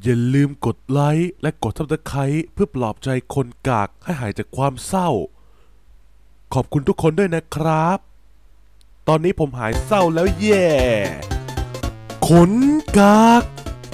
อย่าลืมกดไลค์และกดซับสไครต์เพื่อปลอบใจคนกากให้หายจากความเศร้าขอบคุณทุกคนด้วยนะครับตอนนี้ผมหายเศร้าแล้วแย่ขนกาก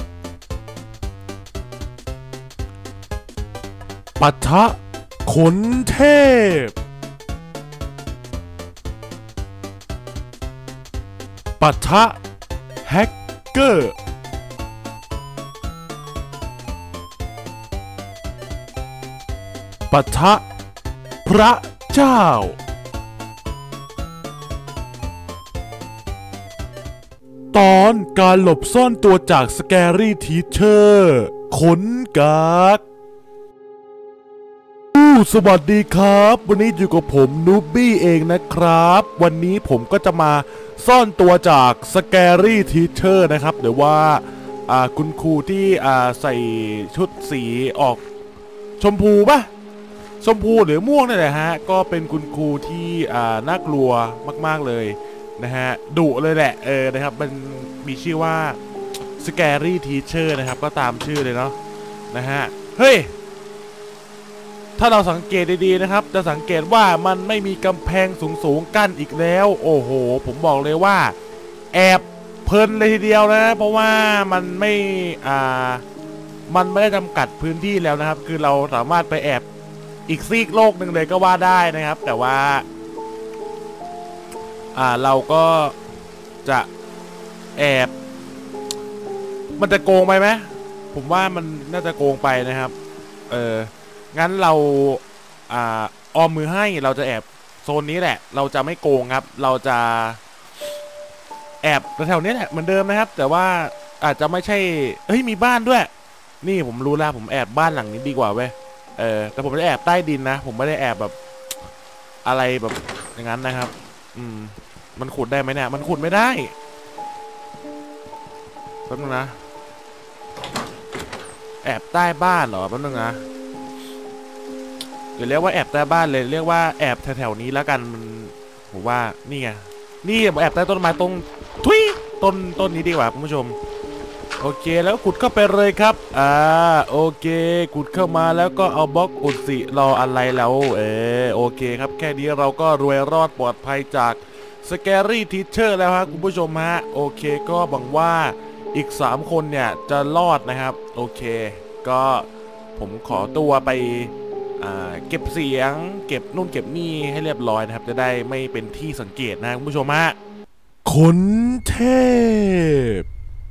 ปะทะขนเทพปะทะแฮกเกอร์ปะทะพระเจ้าตอนการหลบซ่อนตัวจากสแกรี่ทีเชอร์ขนกากสวัสดีครับวันนี้อยู่กับผมนูบบี้เองนะครับวันนี้ผมก็จะมาซ่อนตัวจากสแกรี่ทีเชอร์นะครับหรือว่าคุณครูที่ใส่ชุดสีออกชมพูป่ะชมพูหรือม่วงนี่แหละฮะก็เป็นคุณครูที่น่ากลัวมากๆเลยนะฮะดุเลยแหละนะครับมันมีชื่อว่า Scary Teacher นะครับก็ตามชื่อเลยเนาะนะฮะเฮ้ยถ้าเราสังเกตดีๆนะครับจะสังเกตว่ามันไม่มีกำแพงสูงๆกั้นอีกแล้วโอ้โหผมบอกเลยว่าแอบเพลินเลยทีเดียวนะเพราะว่ามันไม่ได้จำกัดพื้นที่แล้วนะครับคือเราสามารถไปแอบอีกซีกโลกหนึ่งเลยก็ว่าได้นะครับแต่ว่าเราก็จะแอบมันจะโกงไปไหมผมว่ามันน่าจะโกงไปนะครับงั้นเราออมมือให้เราจะแอบโซนนี้แหละเราจะไม่โกงครับเราจะแอบแถวนี้แหละเหมือนเดิมนะครับแต่ว่าอาจจะไม่ใช่เฮ้ยมีบ้านด้วยนี่ผมรู้แล้วผมแอบบ้านหลังนี้ดีกว่าเว้ยแต่ผมจะแอบใต้ดินนะผมไม่ได้แอบแบบอะไรแบบอย่างนั้นนะครับมันขุดได้ไหมเนี่ยมันขุดไม่ได้แป๊บนึงนะแอบใต้บ้านเหรอแป๊บนึงนะเดี๋ยวเรียกว่าแอบใต้บ้านเลยเรียกว่าแอบแถวๆนี้แล้วกันผมว่านี่ไงนี่แอบใต้ต้นไม้ตรงทุยต้นนี้ดีกว่าคุณผู้ชมโอเคแล้วขุดเข้าไปเลยครับโอเคขุดเข้ามาแล้วก็เอาบล็อกอุดสิรออะไรแล้วโอเคครับแค่นี้เราก็รวยรอดปลอดภัยจากสแกรี่ทีเชอร์แล้วฮะคุณผู้ชมฮะโอเคก็หวังว่าอีก3คนเนี่ยจะรอดนะครับโอเคก็ผมขอตัวไปเก็บเสียงเก็บนู่นเก็บนี่ให้เรียบร้อยนะครับจะได้ไม่เป็นที่สังเกตนะคุณผู้ชมฮะขนเทพ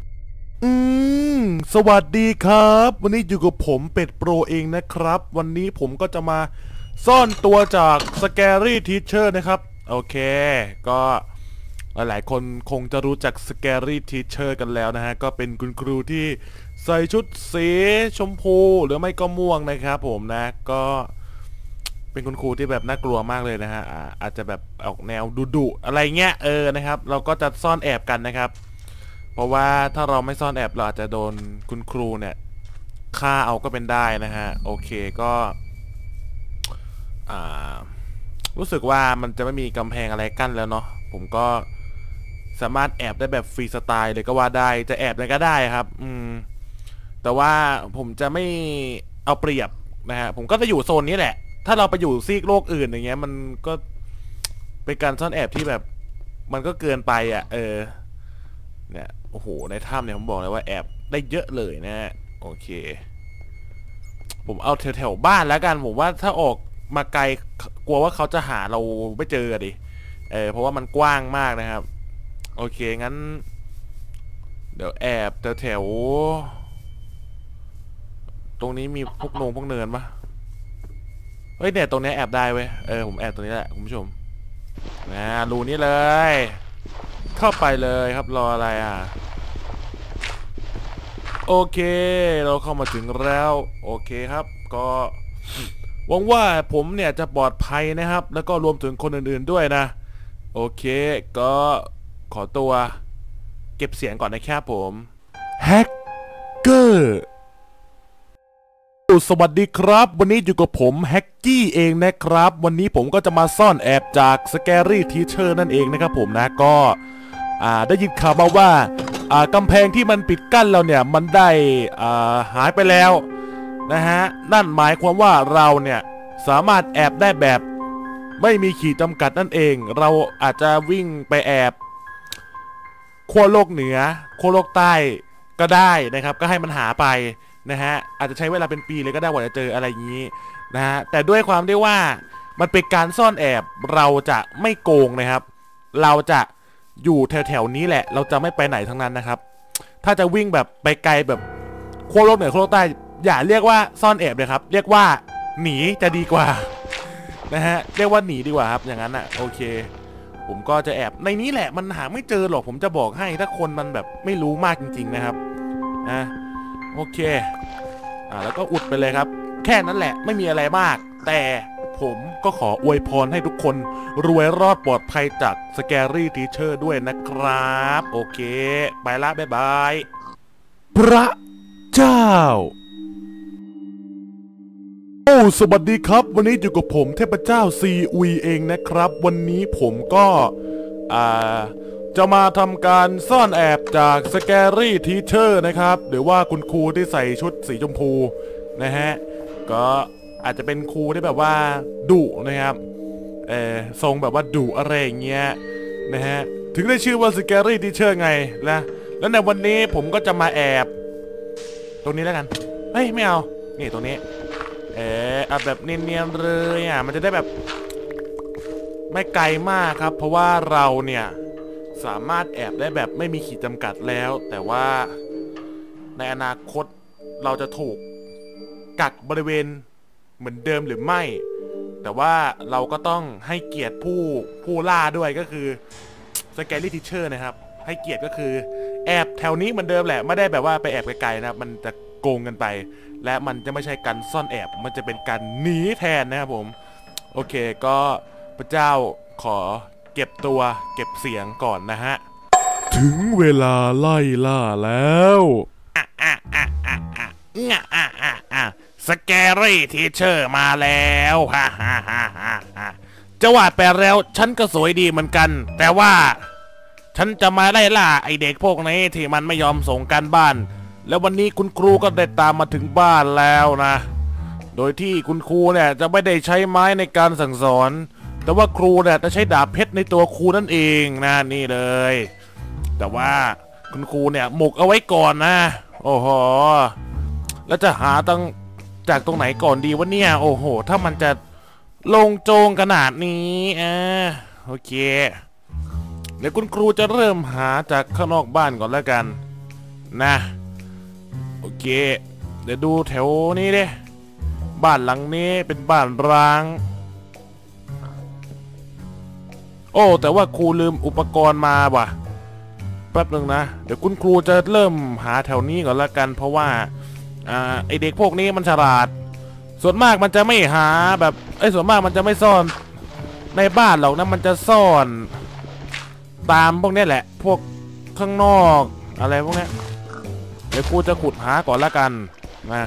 สวัสดีครับวันนี้อยู่กับผมเป็ดโปรเองนะครับวันนี้ผมก็จะมาซ่อนตัวจาก Scary Teacher นะครับโอเคก็หลายๆคนคงจะรู้จัก Scary Teacher กันแล้วนะฮะก็เป็นคุณครูที่ใส่ชุดสีชมพูหรือไม่ก็ม่วงนะครับผมนะก็เป็นคุณครูที่แบบน่ากลัวมากเลยนะฮะอาจจะแบบออกแนวดุอะไรเงี้ยนะครับเราก็จะซ่อนแอบกันนะครับเพราะว่าถ้าเราไม่ซ่อนแอบเราอาจจะโดนคุณครูเนี่ยฆ่าเอาก็เป็นได้นะฮะโอเคก็รู้สึกว่ามันจะไม่มีกำแพงอะไรกั้นแล้วเนาะผมก็สามารถแอบได้แบบฟรีสไตล์เลยก็ว่าได้จะแอบอะไรก็ได้ครับแต่ว่าผมจะไม่เอาเปรียบนะฮะผมก็จะอยู่โซนนี้แหละถ้าเราไปอยู่ซีกโลกอื่นอย่างเงี้ยมันก็เป็นการซ่อนแอบที่แบบมันก็เกินไปเนี่ยโอ้โหในถ้ำเนี่ยผมบอกเลยว่าแอบได้เยอะเลยนะโอเคผมเอาแถวบ้านแล้วกันผมว่าถ้าออกมาไกลกลัวว่าเขาจะหาเราไม่เจอดิเพราะว่ามันกว้างมากนะครับโอเคงั้นเดี๋ยวแอบแถวตรงนี้มีพวกเนินปะเฮ้ยเนี่ยตรงนี้แอบได้เว้ยผมแอบตรงนี้แหละคุณผู้ชมนะรูนี้เลยเข้าไปเลยครับรออะไรโอเคเราเข้ามาถึงแล้วโอเคครับก็หวังว่าผมเนี่ยจะปลอดภัยนะครับแล้วก็รวมถึงคนอื่นๆด้วยนะโอเคก็ขอตัวเก็บเสียงก่อนนะครับผมแฮกเกอร์สวัสดีครับวันนี้อยู่กับผมแฮกกี้เองนะครับวันนี้ผมก็จะมาซ่อนแอบจาก Scary Teacher นั่นเองนะครับผมนะก็ได้ยินข่าวมาว่ากำแพงที่มันปิดกั้นเราเนี่ยมันได้หายไปแล้วนะฮะนั่นหมายความว่าเราเนี่ยสามารถแอบได้แบบไม่มีขีดจำกัดนั่นเองเราอาจจะวิ่งไปแอบขั้วโลกเหนือขั้วโลกใต้ก็ได้นะครับก็ให้มันหาไปนะฮะอาจจะใช้เวลาเป็นปีเลยก็ได้กว่าจะเจออะไรอย่างนี้นะฮะแต่ด้วยความที่ว่ามันเป็นการซ่อนแอบเราจะไม่โกงนะครับเราจะอยู่แถวๆนี้แหละเราจะไม่ไปไหนทั้งนั้นนะครับถ้าจะวิ่งแบบไปไกลแบบขั้วโลกเหนือขั้วโลกใต้อย่าเรียกว่าซ่อนแอบเลยครับเรียกว่าหนีจะดีกว่านะฮะเรียกว่าหนีดีกว่าครับอย่างนั้นอ่ะโอเคผมก็จะแอบในนี้แหละมันหาไม่เจอหรอกผมจะบอกให้ถ้าคนมันแบบไม่รู้มากจริงๆนะครับโอเคแล้วก็อุดไปเลยครับแค่นั้นแหละไม่มีอะไรมากแต่ผมก็ขออวยพรให้ทุกคนรวยรอดปลอดภัยจาก Scary Teacher ด้วยนะครับโอเคไปละบ๊ายบายพระเจ้าสวัสดีครับวันนี้อยู่กับผมเทพเจ้าซีอุยเองนะครับวันนี้ผมก็จะมาทำการซ่อนแอบจาก Scary Teacher นะครับหรือว่าคุณครูที่ใส่ชุดสีชมพูนะฮะก็อาจจะเป็นครูที่แบบว่าดุนะครับทรงแบบว่าดุอะไรอย่างเงี้ยนะฮะถึงได้ชื่อว่า Scary Teacher ไงนะแล้วในวันนี้ผมก็จะมาแอบตรงนี้แล้วกันเฮ้ยไม่เอานี่ตรงนี้เอาแบบเนียนๆเลยมันจะได้แบบไม่ไกลมากครับเพราะว่าเราเนี่ยสามารถแอบได้แบบไม่มีขีดจำกัดแล้วแต่ว่าในอนาคตเราจะถูกกักบริเวณเหมือนเดิมหรือไม่แต่ว่าเราก็ต้องให้เกียรติผู้ล่าด้วยก็คือ Scary Teacher นะครับให้เกียรติก็คือแอบแถวนี้เหมือนเดิมแหละไม่ได้แบบว่าไปแอบไกลๆนะมันจะโกงกันไปและมันจะไม่ใช่การซ่อนแอบมันจะเป็นการหนีแทนนะครับผมโอเคก็พระเจ้าขอเก็บตัวเก็บเสียงก่อนนะฮะถึงเวลาไล่ล่าแล้วScary Teacher มาแล้วฮ่าฮ่าฮ่าฮ่าจะว่าไปแล้วฉันก็สวยดีเหมือนกันแต่ว่าฉันจะมาไล่ล่าไอเด็กพวกนี้ที่มันไม่ยอมส่งการบ้านแล้ววันนี้คุณครูก็ได้ตามมาถึงบ้านแล้วนะโดยที่คุณครูเนี่ยจะไม่ได้ใช้ไม้ในการสั่งสอนแต่ว่าครูเนี่ยจะใช้ดาบเพชรในตัวครูนั่นเองนะนี่เลยแต่ว่าคุณครูเนี่ยหมกเอาไว้ก่อนนะโอ้โหแล้วจะหาจากตรงไหนก่อนดีวะเนี่ยโอ้โหถ้ามันจะลงโจงขนาดนี้โอเคเดี๋ยวคุณครูจะเริ่มหาจากข้างนอกบ้านก่อนแล้วกันนะโอเคเดี๋ยวดูแถวนี้ดิบ้านหลังนี้เป็นบ้านร้างโอ้แต่ว่าครูลืมอุปกรณ์มาว่ะแป๊บนึงนะเดี๋ยวคุณครูจะเริ่มหาแถวนี้ก่อนแล้วกันเพราะว่าไอเด็กพวกนี้มันฉลาดส่วนมากมันจะไม่หาแบบส่วนมากมันจะไม่ซ่อนในบ้านหรอกนะมันจะซ่อนตามพวกนี้แหละพวกข้างนอกอะไรพวกนี้เดี๋ยวกูจะขุดหาก่อนละกันนะ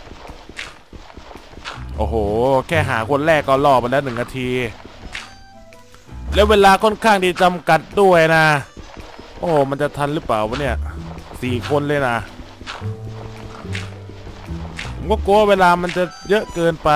โอ้โหแค่หาคนแรกก็รอไปแล้ว1 นาทีแล้วเวลาค่อนข้างที่จำกัดด้วยนะโอ้มันจะทันหรือเปล่าวะเนี่ย4 คนเลยนะผมก็กลัวเวลามันจะเยอะเกินไป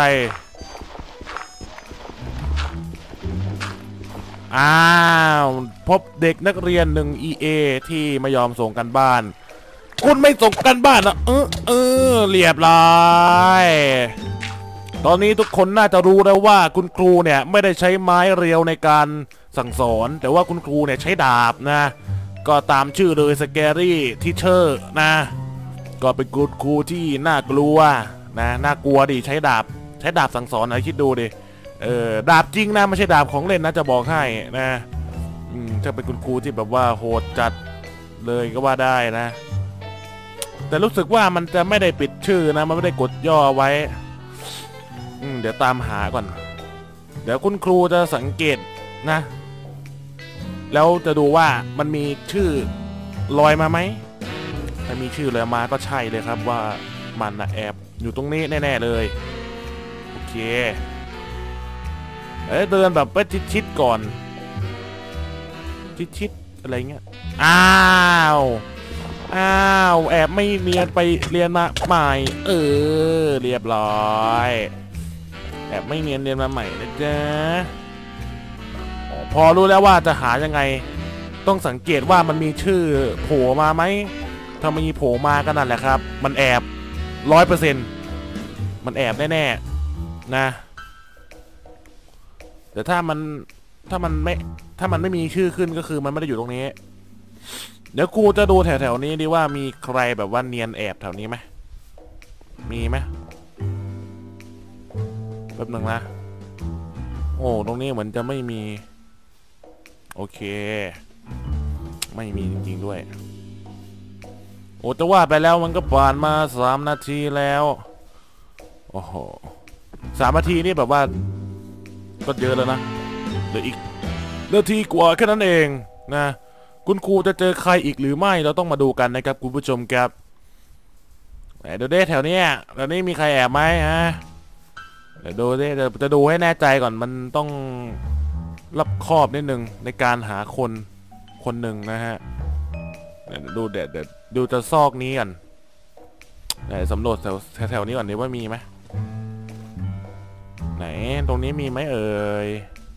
อ้าวพบเด็กนักเรียน1 EA ที่ไม่ยอมส่งกันบ้านคุณไม่ส่งกันบ้านนะเรียบร้อยตอนนี้ทุกคนน่าจะรู้แล้วว่าคุณครูเนี่ยไม่ได้ใช้ไม้เรียวในการสั่งสอนแต่ว่าคุณครูเนี่ยใช้ดาบนะก็ตามชื่อเลย Scary Teacher นะก็เป็นครูที่น่ากลัวนะน่ากลัวดิใช้ดาบสั่งสอนนะคิดดูดิดาบจริงนะไม่ใช่ดาบของเล่นนะจะบอกให้นะจะเป็นคุณครูที่แบบว่าโหดจัดเลยก็ว่าได้นะแต่รู้สึกว่ามันจะไม่ได้ปิดชื่อนะมันไม่ได้กดย่อไว้เดี๋ยวตามหาก่อนเดี๋ยวคุณครูจะสังเกตนะแล้วจะดูว่ามันมีชื่อลอยมาไหมถ้ามีชื่อลอยมาก็ใช่เลยครับว่ามันนะแอบอยู่ตรงนี้แน่ๆเลยโอเคเดินแบบไปชิดๆก่อนชิดๆอะไรเงี้ยอ้าวอ้าวแอบไม่เรียนไปเรียนมาใหม่เรียบร้อยแอบไม่เรียนมาใหม่นะจ๊ะพอรู้แล้วว่าจะหายังไงต้องสังเกตว่ามันมีชื่อโผล่มาไหมถ้ามีโผล่มาก็นั่นแหละครับมันแอบ100%มันแอบแน่ๆนะแต่ถ้ามันไม่มีชื่อขึ้นก็คือมันไม่ได้อยู่ตรงนี้เดี๋ยวกูจะดูแถวๆนี้ดิว่ามีใครแบบว่าเนียนแอบแถวนี้ไหมมีไหมแป๊บนึงนะโอ้ตรงนี้เหมือนจะไม่มีโอเคไม่มีจริงๆด้วยโอ้จะว่าไปแล้วมันก็ผ่านมา3 นาทีแล้วโอ้โห3 นาทีนี่แบบว่าก็เยอะแล้วนะเหลืออีกนาทีกว่าแค่นั้นเองนะคุณครูจะเจอใครอีกหรือไม่เราต้องมาดูกันนะครับคุณผู้ชมครับเดี๋ยวแถวนี้มีใครแอบไหมฮะเดี๋ยวดูจะดูให้แน่ใจก่อนมันต้องรอบคอบนิดนึงในการหาคนหนึ่งนะฮะเดี๋ยวดูจะซอกนี้กันเดี๋ยวสำรวจแถวนี้ก่อนดิว่ามีไหมไหนตรงนี้มีไหมเอ่ย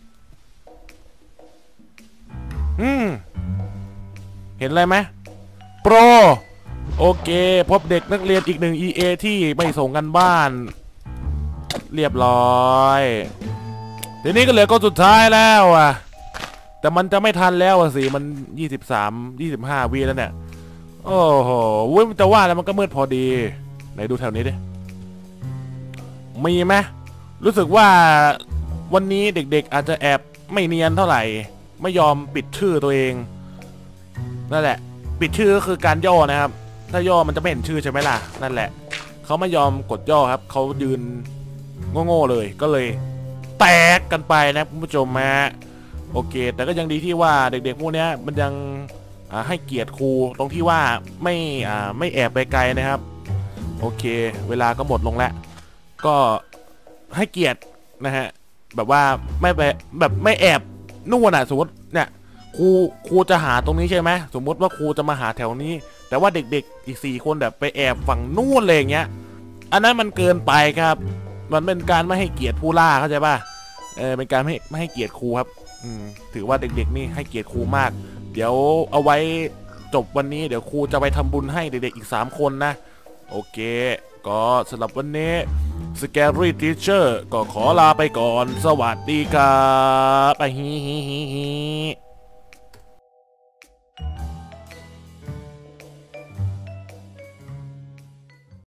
เห็นอะไรไหมโปรโอเคพบเด็กนักเรียนอีก1 EA ที่ไม่ส่งกันบ้านเรียบร้อยทีนี้ก็เหลือคนสุดท้ายแล้วอ่ะแต่มันจะไม่ทันแล้วสิมัน25 วิแล้วเนี่ยโอ้โหมันจะว่าแล้วมันก็มืดพอดีไหนดูแถวนี้ดิมีไหมรู้สึกว่าวันนี้เด็กๆอาจจะแอบไม่เนียนเท่าไหร่ไม่ยอมปิดชื่อตัวเองนั่นแหละปิดชื่อก็คือการย่อนะครับถ้าย่อมันจะไม่เห็นชื่อใช่ไหมล่ะนั่นแหละเขาไม่ยอมกดย่อครับเขายืนโง่ๆเลยก็เลยแตกกันไปนะคุณผู้ชมโอเคแต่ก็ยังดีที่ว่าเด็กๆพวกนี้มันยังให้เกียรติครูตรงที่ว่าไม่แอบไปไกลนะครับโอเคเวลาก็หมดลงแล้วก็ให้เกียรตินะฮะแบบว่าไม่ไปแบบไม่แอบนู่นสมมติเนี่ยครูจะหาตรงนี้ใช่ไหมสมมติว่าครูจะมาหาแถวนี้แต่ว่าเด็กๆอีก4 คนแบบไปแอบฝั่งนู่นเลยอย่างเงี้ยอันนั้นมันเกินไปครับมันเป็นการไม่ให้เกียรติผู้ล่าเข้าใจป่ะเป็นการไม่ให้เกียรติครูครับถือว่าเด็กๆนี่ให้เกียรติครูมากเดี๋ยวเอาไว้จบวันนี้เดี๋ยวครูจะไปทำบุญให้เด็กๆอีก3 คนนะโอเคก็สำหรับวันนี้ Scary Teacher ก็ขอลาไปก่อนสวัสดีครับ